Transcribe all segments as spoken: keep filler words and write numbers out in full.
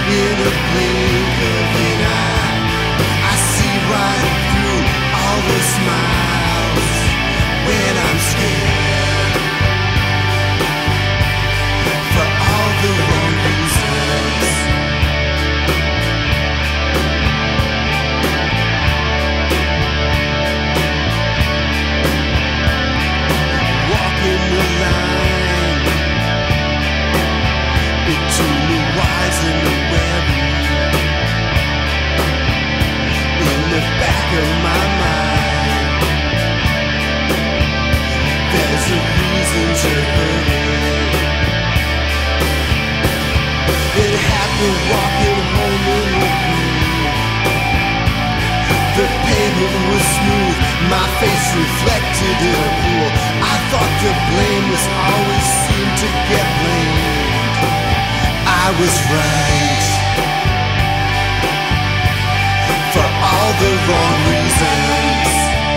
In a blink of an eye, I see right through all the smiles when I'm scared, for all the wrong reasons. Walking the line between the wise and the wary. In the back of my mind, there's a reason to hurry. It happened walking home in the groove. The pavement was smooth, my face reflected in a pool. I thought the blame was always seemed to get blamed. I was right, for all the wrong reasons.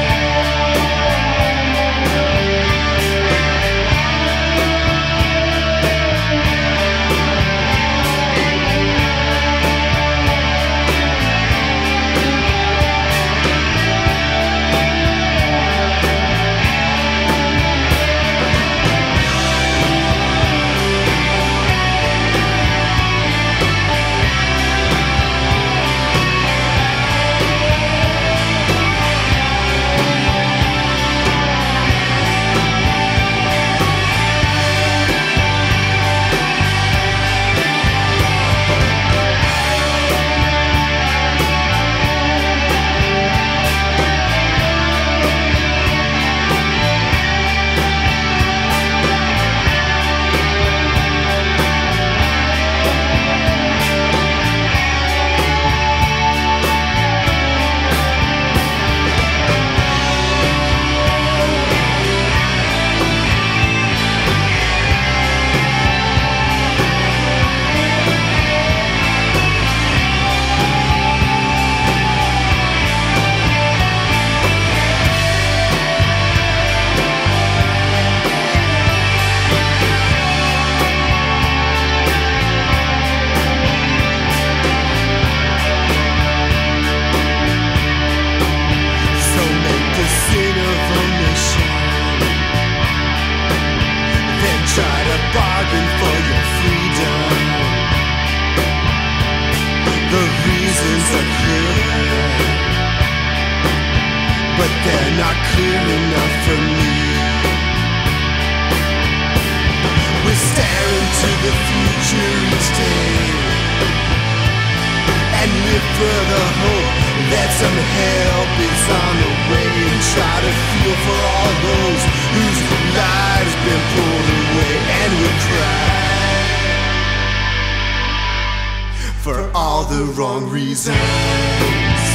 But they're not clear enough for me. We're staring to the future each day, and live for the hope that some help is on the way, and try to feel for all those whose lives been pulled away. And we cry for all the wrong reasons.